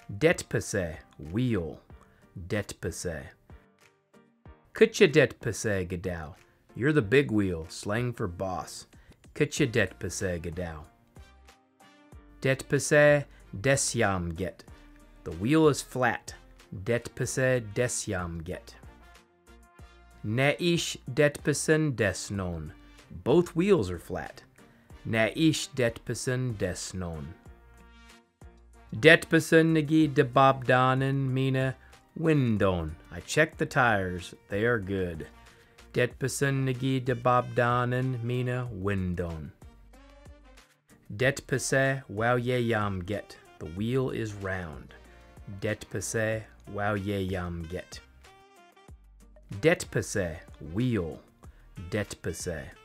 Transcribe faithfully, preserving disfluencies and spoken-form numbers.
Detpese, wheel. Detpese. Kutje detpese gedau. You're the big wheel, slang for boss. Kutje detpese gedau. Detpese desyam get. The wheel is flat. Detpese desyam get. Naish detpesen desnon. Both wheels are flat. Naish detpesen desnon. Detpesen nigi debabdanen mina windon. I checked the tires. They are good. Detpesen nigi debabdanen mina windon. Detpese wow ye yam get. The wheel is round. Detpese wow ye yam get. Detpese, wheel. Detpese.